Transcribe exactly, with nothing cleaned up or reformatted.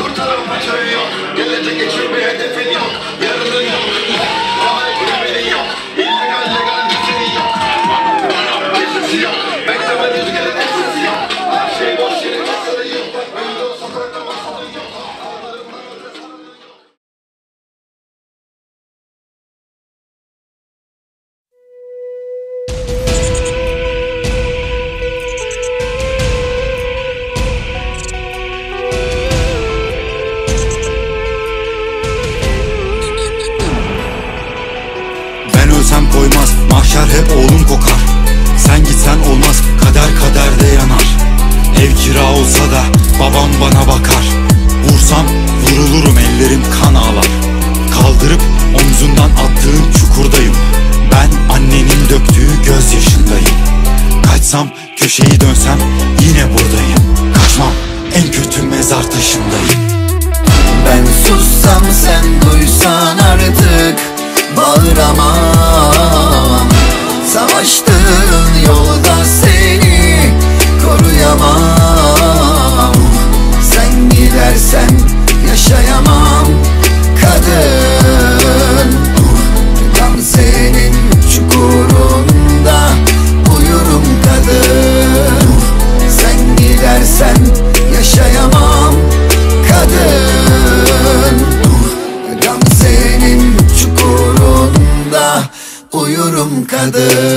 kurtaran paçayı yok. Gelecek geçir bir hedefin yok. Yarının yok. Hayır güvenin yok. İllegal legal düzeni yok. Kesesi yok. Bekleme rüzgarın esesi yok. Her şey boş yere masada yok. Önde o sokakta masada yok. Ölsem koymaz, mahşer hep oğlum kokar. Sen gitsen olmaz, kader kaderde yanar. Ev kira olsa da babam bana bakar. Vursam vurulurum, ellerim kan ağlar. Kaldırıp omzundan attığın çukurdayım. Ben annenin döktüğü gözyaşındayım. Kaçsam, köşeyi dönsem yine buradayım. Kaçmam, en kötü mezar taşındayım. Ben sussam sen duysan artık bağıramam. Savaştığın yolda seni koruyamam. Sen gidersen yaşayamam kadın. Gamze'nin çukurunda uyurum kadın. Sen gidersen yaşayamam kadın. Gamze'nin çukurunda uyurum kadın.